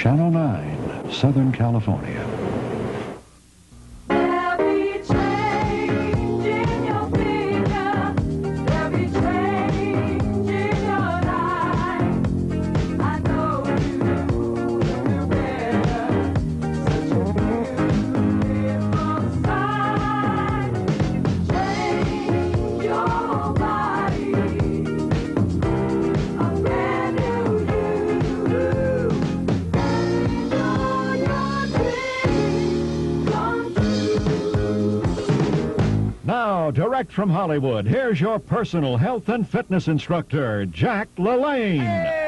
Channel 9, Southern California. Now, direct from Hollywood, here's your personal health and fitness instructor, Jack LaLanne.